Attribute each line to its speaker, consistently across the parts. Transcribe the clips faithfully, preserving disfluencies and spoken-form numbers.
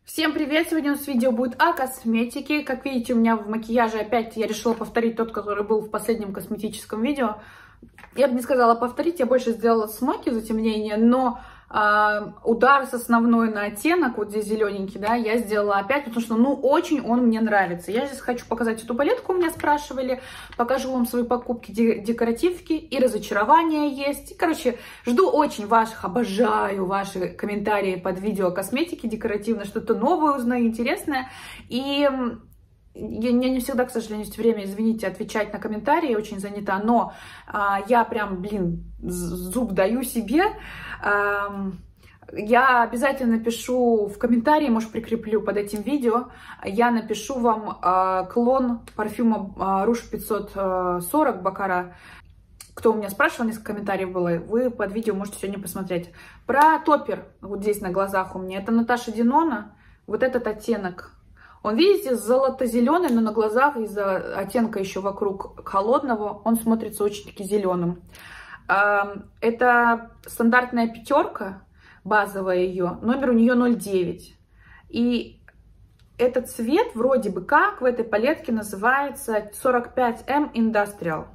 Speaker 1: Всем привет! Сегодня у нас видео будет о косметике. Как видите, у меня в макияже опять я решила повторить тот, который был в последнем косметическом видео. Я бы не сказала повторить, я больше сделала смоки, затемнение, но э, удар с основной на оттенок, вот здесь зелененький, да, я сделала опять, потому что, ну, очень он мне нравится. Я здесь хочу показать эту палетку, у меня спрашивали, покажу вам свои покупки, декоративки, и разочарования есть. Короче, жду очень ваших, обожаю ваши комментарии под видео о косметике декоративной, что-то новое узнаю, интересное, и... Я не всегда, к сожалению, есть время, извините, отвечать на комментарии, я очень занята, но а, я прям, блин, зуб даю себе. А, я обязательно напишу в комментарии, может, прикреплю под этим видео, я напишу вам а, клон парфюма а, Rouge пятьсот сорок Баккара. Кто у меня спрашивал, несколько комментариев было, вы под видео можете сегодня посмотреть. Про топпер, вот здесь на глазах у меня, это Наташа Денона, вот этот оттенок. Он, видите, золото-зеленый, но на глазах из-за оттенка еще вокруг холодного он смотрится очень-таки зеленым. Это стандартная пятерка, базовая ее, номер у нее ноль девять. И этот цвет вроде бы как в этой палетке называется сорок пять эм Industrial.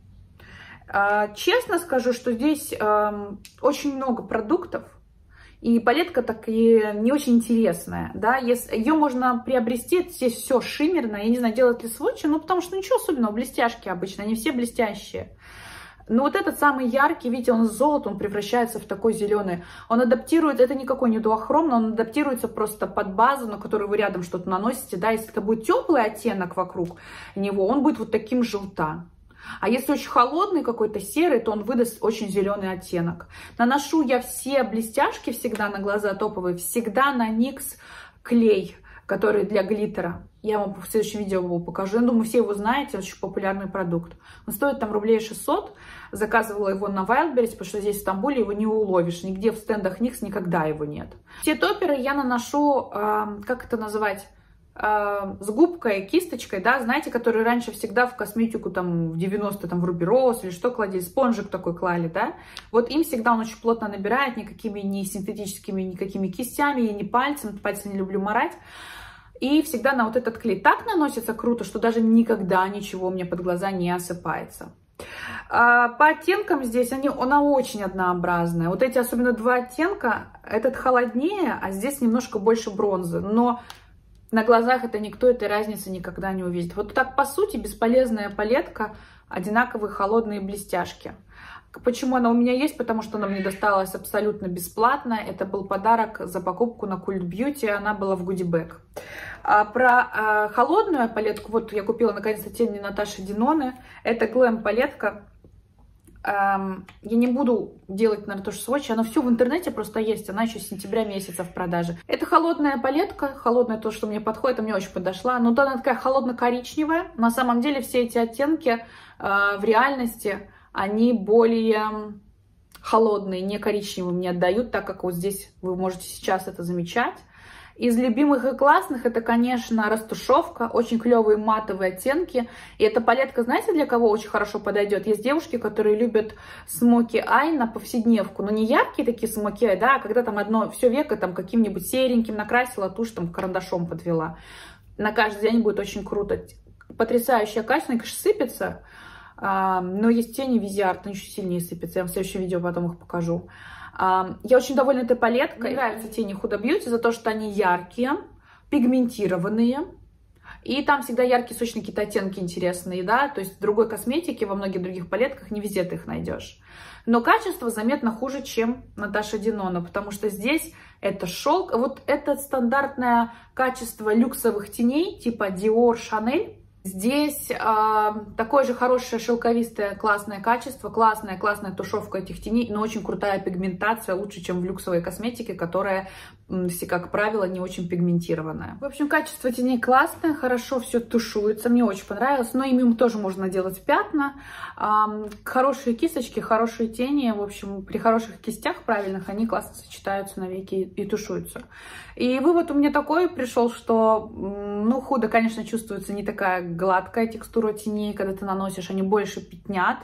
Speaker 1: Честно скажу, что здесь очень много продуктов. И палетка такая не очень интересная, да, если, ее можно приобрести, здесь все шиммерное, я не знаю, делать ли сводчи, ну, потому что ничего особенного, блестяшки обычно, они все блестящие. Но вот этот самый яркий, видите, он золото, он превращается в такой зеленый, он адаптирует, это никакой не дуохром, но он адаптируется просто под базу, на которую вы рядом что-то наносите, да, если это будет теплый оттенок вокруг него, он будет вот таким желта. А если очень холодный какой-то серый, то он выдаст очень зеленый оттенок. Наношу я все блестяшки всегда на глаза топовые, всегда на никс клей, который для глиттера. Я вам в следующем видео его покажу. Я думаю, все его знаете, очень популярный продукт. Он стоит там рублей шестьсот. Заказывала его на Wildberries, потому что здесь в Стамбуле его не уловишь. Нигде в стендах никс никогда его нет. Все топперы я наношу, э, как это называть? С губкой, кисточкой, да, знаете, которые раньше всегда в косметику там в девяностые, там в Ruby Rose или что кладили, спонжик такой клали, да, вот им всегда он очень плотно набирает, никакими не синтетическими, никакими кистями, и не пальцем, пальцы не люблю марать, и всегда на вот этот клей так наносится круто, что даже никогда ничего мне под глаза не осыпается. А по оттенкам здесь они, она очень однообразная, вот эти особенно два оттенка, этот холоднее, а здесь немножко больше бронзы, но на глазах это никто этой разницы никогда не увидит. Вот так, по сути, бесполезная палетка, одинаковые холодные блестяшки. Почему она у меня есть? Потому что она мне досталась абсолютно бесплатно. Это был подарок за покупку на Cult Beauty, она была в гудибэг. А про а, холодную палетку, вот я купила наконец-то тени Наташи Деноны. Это Glam палетка. Я не буду делать, наверное, тоже сводчи, она все в интернете просто есть, она еще с сентября месяца в продаже. Это холодная палетка, холодная то, что мне подходит, мне очень подошла, но она такая холодно-коричневая. На самом деле все эти оттенки э, в реальности, они более холодные, не коричневые мне отдают, так как вот здесь вы можете сейчас это замечать. Из любимых и классных это, конечно, растушевка, очень клевые матовые оттенки. И эта палетка, знаете, для кого очень хорошо подойдет? Есть девушки, которые любят смоки ай на повседневку, но не яркие такие смоки ай, да, а когда там одно все веко там каким-нибудь сереньким накрасила, тушь там карандашом подвела. На каждый день будет очень круто. Потрясающее качество, конечно, сыпется, но есть тени Визиарт, они еще сильнее сыпятся. Я вам в следующем видео потом их покажу. Я очень довольна этой палеткой. Мне нравятся тени Huda Beauty за то, что они яркие, пигментированные. И там всегда яркие, сочные какие-то оттенки интересные, да. То есть в другой косметике, во многих других палетках не везде ты их найдешь. Но качество заметно хуже, чем Наташа Денона, потому что здесь это шелк. Вот это стандартное качество люксовых теней, типа Dior, Chanel. Здесь э, такое же хорошее шелковистое классное качество, классная классная тушевка этих теней, но очень крутая пигментация, лучше, чем в люксовой косметике, которая, как правило, не очень пигментированная. В общем, качество теней классное, хорошо все тушуется, мне очень понравилось, но ими тоже можно делать пятна. Э, хорошие кисточки, хорошие тени, в общем, при хороших кистях правильных они классно сочетаются на веки и тушуются. И вывод у меня такой пришел, что, ну, Huda, конечно, чувствуется не такая гладкая текстура теней, когда ты наносишь, они больше пятнят,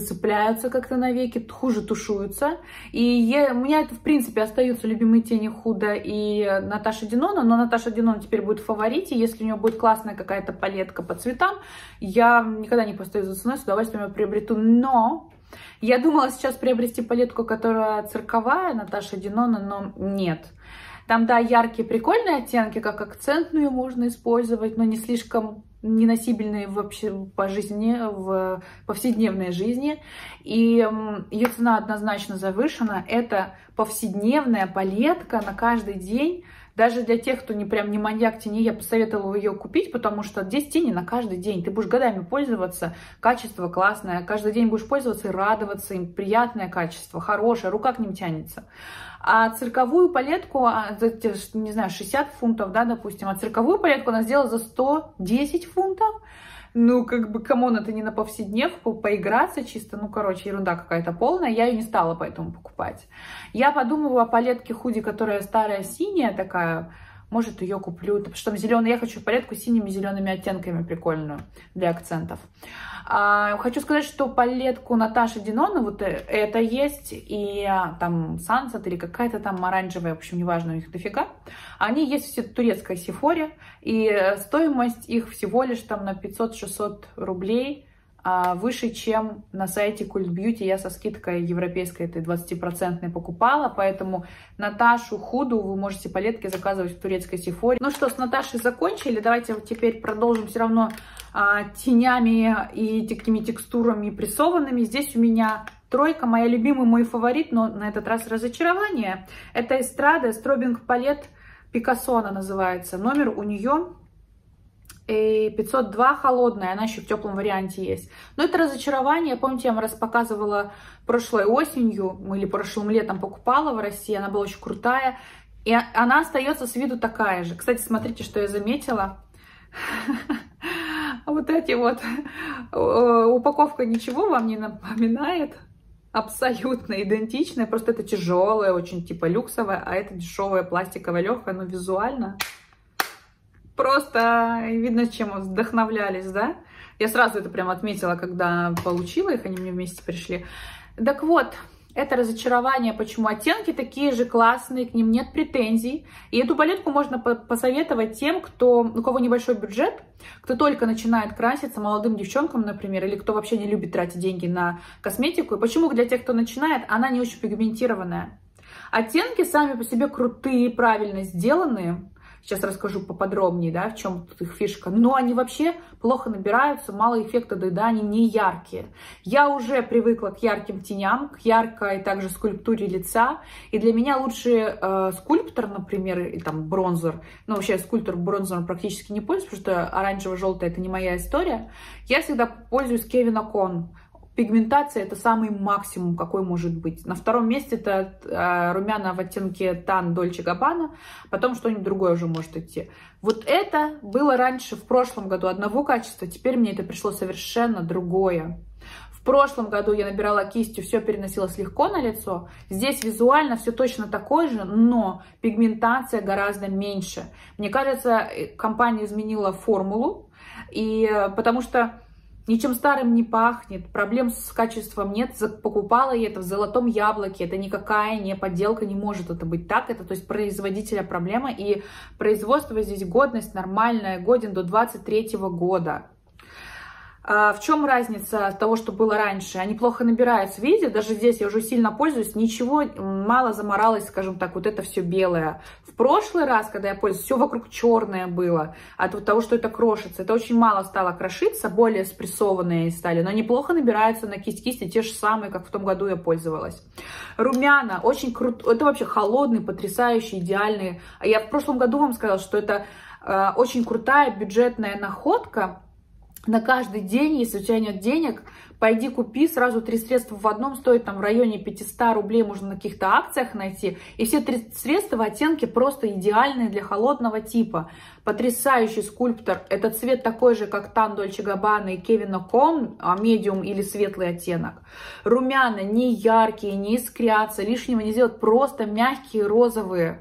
Speaker 1: зацепляются как-то на веки, хуже тушуются. И я, у меня это, в принципе, остаются любимые тени Huda Худа и Наташа Динона, но Наташа Динон теперь будет в фаворите. Если у нее будет классная какая-то палетка по цветам, я никогда не постою за ценой, с удовольствием ее приобрету. Но я думала сейчас приобрести палетку, которая цирковая, Наташа Динона, но нет. Там, да, яркие, прикольные оттенки, как акцентную можно использовать, но не слишком неносибельные вообще по жизни, в повседневной жизни. И ее цена однозначно завышена. Это повседневная палетка на каждый день. Даже для тех, кто не прям не маньяк теней, я посоветовала ее купить, потому что здесь тени на каждый день. Ты будешь годами пользоваться, качество классное, каждый день будешь пользоваться и радоваться им, приятное качество, хорошее, рука к ним тянется. А цирковую палетку, не знаю, шестьдесят фунтов, да, допустим, а цирковую палетку она сделала за сто десять фунтов. Ну, как бы, камон, это не на повседневку, поиграться чисто, ну, короче, ерунда какая-то полная, я ее не стала поэтому покупать. Я подумываю о палетке худи, которая старая синяя такая, может, ее куплю, потому что там зеленый, я хочу палетку с синими зелеными оттенками прикольную для акцентов. А, хочу сказать, что палетку Наташи Динона, вот это есть, и там Sunset или какая-то там оранжевая, в общем, неважно, у них дофига. Они есть в турецкой Сефоре, и стоимость их всего лишь там на пятьсот-шестьсот рублей, а, выше, чем на сайте Cult Beauty. Я со скидкой европейской этой двадцатипроцентной покупала, поэтому Наташу Худу вы можете палетки заказывать в турецкой Сефоре. Ну что, с Наташей закончили, давайте вот теперь продолжим все равно а, тенями и такими текстурами прессованными. Здесь у меня тройка, моя любимый, мой фаворит, но на этот раз разочарование. Это Эстрада Стробинг Палет Пикассо она называется. Номер у нее пятьсот два, холодная, она еще в теплом варианте есть. Но это разочарование. Помните, я вам раз показывала прошлой осенью или прошлым летом покупала в России, она была очень крутая. И она остается с виду такая же. Кстати, смотрите, что я заметила. Вот эти вот, упаковка ничего вам не напоминает, абсолютно идентичная, просто это тяжелая, очень типа люксовая, а это дешевая, пластиковая, легкая, но визуально просто видно, чем вдохновлялись, да? Я сразу это прям отметила, когда получила их, они мне вместе пришли. Так вот, это разочарование, почему оттенки такие же классные, к ним нет претензий. И эту палетку можно посоветовать тем, кто, у кого небольшой бюджет, кто только начинает краситься, молодым девчонкам, например, или кто вообще не любит тратить деньги на косметику. И почему для тех, кто начинает, она не очень пигментированная. Оттенки сами по себе крутые, правильно сделанные. Сейчас расскажу поподробнее, да, в чем тут их фишка. Но они вообще плохо набираются, мало эффекта, да, да, они не яркие. Я уже привыкла к ярким теням, к яркой также скульптуре лица. И для меня лучший э, скульптор, например, и там бронзер, ну вообще скульптор бронзером практически не пользуюсь, потому что оранжево-желтая это не моя история. Я всегда пользуюсь Kevyn Aucoin. Пигментация это самый максимум, какой может быть. На втором месте это э, румяна в оттенке Tan Dolce Gabbana, потом что-нибудь другое уже может идти. Вот это было раньше, в прошлом году, одного качества, теперь мне это пришло совершенно другое. В прошлом году я набирала кистью, все переносилось легко на лицо. Здесь визуально все точно такое же, но пигментация гораздо меньше. Мне кажется, компания изменила формулу, и, потому что ничем старым не пахнет, проблем с качеством нет, покупала я это в золотом яблоке, это никакая не подделка, не может это быть так, это то есть производителя проблема, и производство здесь годность нормальная, годен до двадцать третьего года. А в чем разница от того, что было раньше? Они плохо набираются, видите, даже здесь я уже сильно пользуюсь, ничего, мало заморалась, скажем так, вот это все белое. В прошлый раз, когда я пользуюсь, все вокруг черное было, от того, что это крошится, это очень мало стало крошиться, более спрессованные стали, но они плохо набираются на кисть-кисти, те же самые, как в том году я пользовалась. Румяна, очень круто, это вообще холодный, потрясающий, идеальный. Я в прошлом году вам сказала, что это э, очень крутая бюджетная находка. На каждый день, если у тебя нет денег, пойди купи, сразу три средства в одном, стоит там в районе пятисот рублей, можно на каких-то акциях найти. И все три средства, оттенки просто идеальные для холодного типа. Потрясающий скульптор, это цвет такой же, как Tan Dolce Gabbana и Kevyn Aucoin, медиум или светлый оттенок. Румяна не яркие, не искрятся, лишнего не сделают, просто мягкие розовые.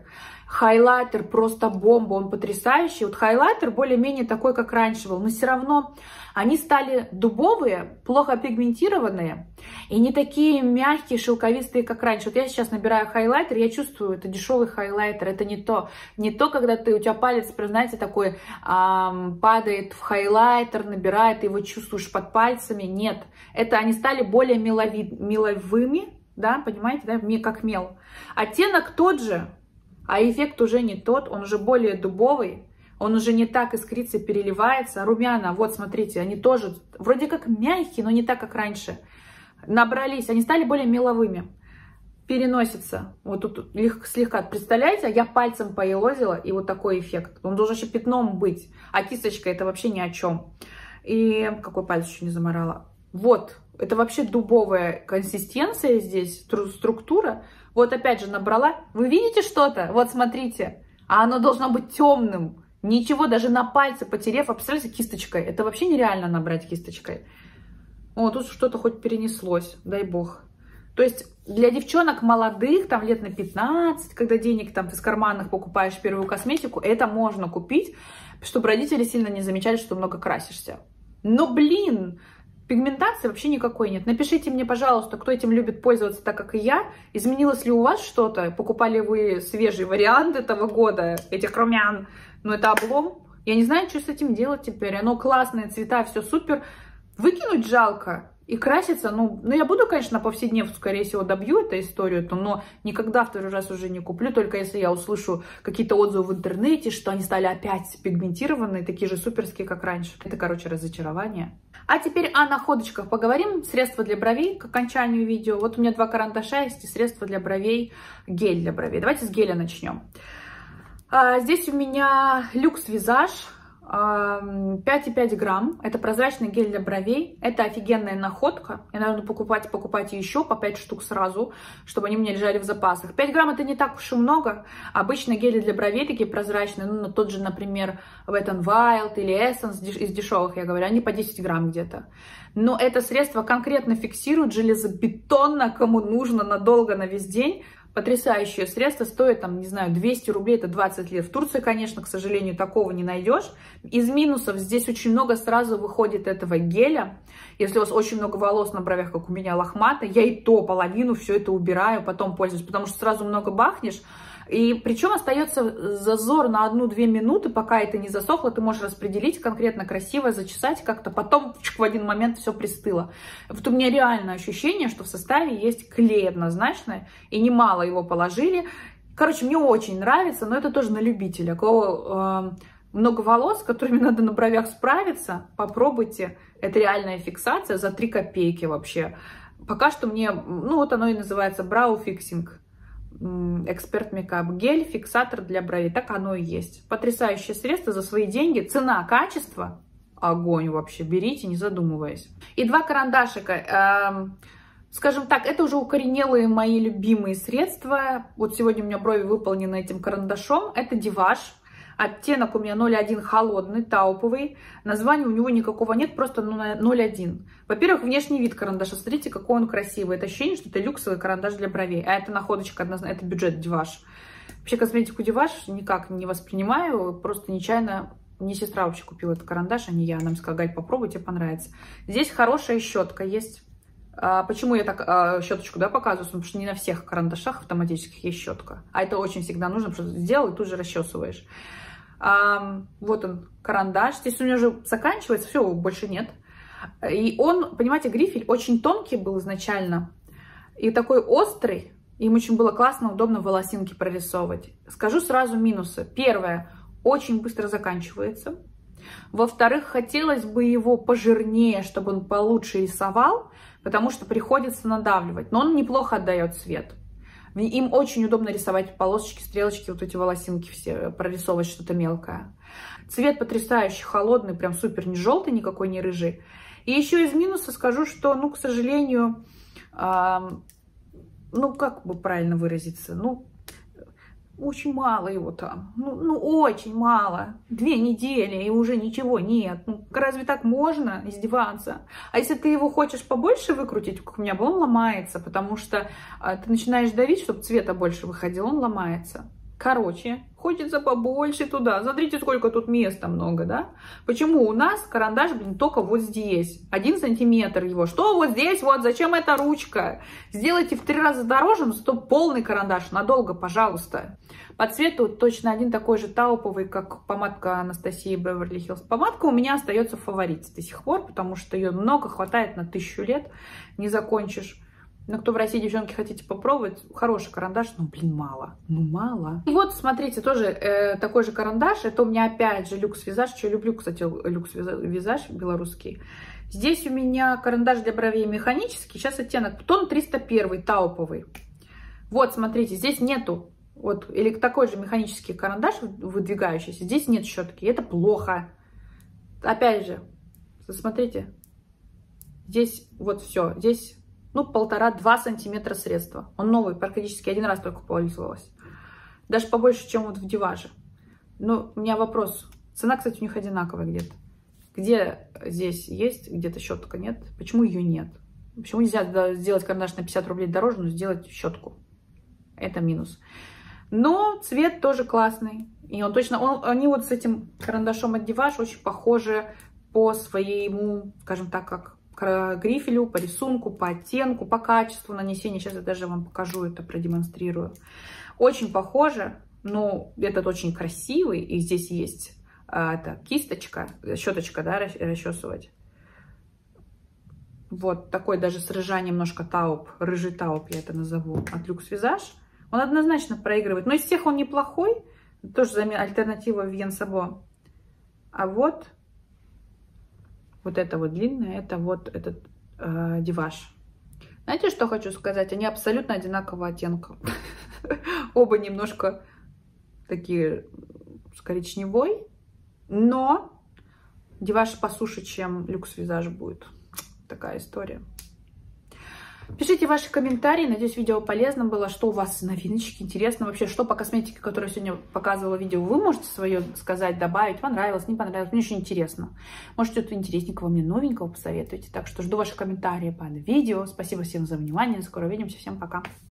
Speaker 1: Хайлайтер просто бомба, он потрясающий. Вот хайлайтер более-менее такой, как раньше был, но все равно они стали дубовые, плохо пигментированные и не такие мягкие, шелковистые, как раньше. Вот я сейчас набираю хайлайтер, я чувствую, это дешевый хайлайтер, это не то. Не то, когда ты, у тебя палец, знаете, такой эм, падает в хайлайтер, набирает, ты его чувствуешь под пальцами. Нет, это они стали более мелови, меловыми, да, понимаете, да, как мел. Оттенок тот же, а эффект уже не тот, он уже более дубовый, он уже не так искрится, переливается. Румяна, вот смотрите, они тоже вроде как мягкие, но не так, как раньше. Набрались, они стали более меловыми. Переносится, вот тут слегка, представляете, я пальцем поелозила, и вот такой эффект. Он должен еще пятном быть, а кисточка это вообще ни о чем. И какой палец еще не заморала. Вот, это вообще дубовая консистенция здесь, структура. Вот опять же набрала. Вы видите что-то? Вот смотрите. А оно должно быть темным. Ничего, даже на пальце потерев. А представляете, кисточкой. Это вообще нереально набрать кисточкой. О, тут что-то хоть перенеслось. Дай бог. То есть для девчонок молодых, там лет на пятнадцать, когда денег там ты с карманных покупаешь первую косметику, это можно купить, чтобы родители сильно не замечали, что много красишься. Но, блин... Пигментации вообще никакой нет. Напишите мне, пожалуйста, кто этим любит пользоваться так, как и я. Изменилось ли у вас что-то? Покупали вы свежий вариант этого года, этих румян? Ну, это облом. Я не знаю, что с этим делать теперь. Оно классные цвета, все супер. Выкинуть жалко. И краситься, ну, ну, я буду, конечно, на повседневку, скорее всего, добью эту историю, но никогда второй раз уже не куплю, только если я услышу какие-то отзывы в интернете, что они стали опять пигментированные, такие же суперские, как раньше. Это, короче, разочарование. А теперь о находочках поговорим. Средства для бровей к окончанию видео. Вот у меня два карандаша есть и средства для бровей, гель для бровей. Давайте с геля начнем. А, здесь у меня люкс визаж. пять и пять грамм. Это прозрачный гель для бровей. Это офигенная находка. Я, наверное, покупать, покупать еще по пять штук сразу, чтобы они у меня лежали в запасах. пять грамм это не так уж и много. Обычно гели для бровей такие прозрачные, ну, тот же, например, Wet n Wild или Essence из дешевых, я говорю, они по десять грамм где-то. Но это средство конкретно фиксирует железобетонно, кому нужно надолго, на весь день. Потрясающее средство, стоит, там, не знаю, двести рублей, это двадцать лет. В Турции, конечно, к сожалению, такого не найдешь. Из минусов здесь очень много сразу выходит этого геля. Если у вас очень много волос на бровях, как у меня, лохматые, я и то половину все это убираю, потом пользуюсь, потому что сразу много бахнешь. И причем остается зазор на одну-две минуты, пока это не засохло, ты можешь распределить конкретно красиво, зачесать как-то, потом в один момент все пристыло. Вот у меня реально ощущение, что в составе есть клей однозначно, и немало его положили. Короче, мне очень нравится, но это тоже на любителя. У кого э, много волос, с которыми надо на бровях справиться, попробуйте. Это реальная фиксация за три копейки вообще. Пока что мне, ну вот оно и называется Brow Fixing. Эксперт мейкап гель, фиксатор для бровей. Так оно и есть. Потрясающее средство за свои деньги. Цена, качество, огонь вообще. Берите, не задумываясь. И два карандашика. Эм, скажем так, это уже укоренелые мои любимые средства. Вот сегодня у меня брови выполнены этим карандашом. Это Диваш. Оттенок у меня ноль один холодный, тауповый. Названия у него никакого нет, просто ноль один. Во-первых, внешний вид карандаша. Смотрите, какой он красивый. Это ощущение, что это люксовый карандаш для бровей. А это находочка, однозначно, это бюджет Диваш. Вообще косметику Диваш никак не воспринимаю. Просто нечаянно, мне сестра вообще купила этот карандаш, а не я. Она мне сказала, Галь, попробуй, тебе понравится. Здесь хорошая щетка есть. А почему я так а, щеточку, да, показываю? Потому что не на всех карандашах автоматических есть щетка. А это очень всегда нужно, потому что сделал и тут же расчесываешь. А, вот он, карандаш. Здесь у меня уже заканчивается, все, больше нет. И он, понимаете, грифель очень тонкий был изначально. И такой острый. Им очень было классно, удобно волосинки прорисовывать. Скажу сразу минусы. Первое, очень быстро заканчивается. Во-вторых, хотелось бы его пожирнее, чтобы он получше рисовал, потому что приходится надавливать. Но он неплохо отдает цвет. Им очень удобно рисовать полосочки, стрелочки, вот эти волосинки все, прорисовывать что-то мелкое. Цвет потрясающий, холодный, прям супер, не желтый никакой, не рыжий. И еще из минуса скажу, что, ну, к сожалению, э, ну, как бы правильно выразиться, ну, очень мало его там, ну, ну, очень мало. Две недели, и уже ничего нет. Ну, разве так можно издеваться? А если ты его хочешь побольше выкрутить, как у меня был, он ломается, потому что а, ты начинаешь давить, чтобы цвета больше выходил, он ломается. Короче, хочется побольше туда. Смотрите, сколько тут места много, да? Почему у нас карандаш, блин, только вот здесь? Один сантиметр его. Что вот здесь? Вот зачем эта ручка? Сделайте в три раза дороже, но зато полный карандаш. Надолго, пожалуйста. По цвету точно один такой же тауповый, как помадка Анастасии Беверли Хиллз. Помадка у меня остается в фаворите до сих пор, потому что ее много, хватает на тысячу лет. Не закончишь. Но кто в России, девчонки, хотите попробовать, хороший карандаш, ну, блин, мало. Ну, мало. И вот, смотрите, тоже э, такой же карандаш. Это у меня опять же люкс визаж. Что я люблю, кстати, люкс визаж белорусский. Здесь у меня карандаш для бровей механический. Сейчас оттенок тон триста один, тауповый. Вот, смотрите, здесь нету. Вот, или такой же механический карандаш, выдвигающийся. Здесь нет щетки. Это плохо. Опять же, смотрите. Здесь вот все. Здесь... Ну, полтора-два сантиметра средства. Он новый, практически один раз только пользовалась. Даже побольше, чем вот в Диваже. Но у меня вопрос. Цена, кстати, у них одинаковая где-то. Где здесь есть, где-то щетка нет? Почему ее нет? Почему нельзя сделать карандаш на пятьдесят рублей дороже, но сделать щетку? Это минус. Но цвет тоже классный. И он точно... Он, они вот с этим карандашом от Диваж очень похожи по своему, скажем так, как... к грифелю, по рисунку, по оттенку, по качеству нанесения. Сейчас я даже вам покажу это, продемонстрирую. Очень похоже, но этот очень красивый. И здесь есть а, это, кисточка, щеточка, да, расчесывать. Вот такой даже с рыжа немножко тауп, рыжий тауп я это назову, от Люкс Визаж. Он однозначно проигрывает. Но из всех он неплохой. Тоже альтернатива Вивьен Сабо. А вот... Вот это вот длинное, это вот этот э, Диваж. Знаете, что хочу сказать? Они абсолютно одинакового оттенка. Оба немножко такие с коричневой, но Диваж посуше, чем Люкс Визаж будет. Такая история. Пишите ваши комментарии, надеюсь, видео полезно было, что у вас новиночки, интересно вообще, что по косметике, которую я сегодня показывала видео, вы можете свое сказать, добавить, понравилось, не понравилось, мне очень интересно. Может, что-то интересненького мне новенького посоветуйте, так что жду ваши комментарии под видео, спасибо всем за внимание, скоро увидимся, всем пока.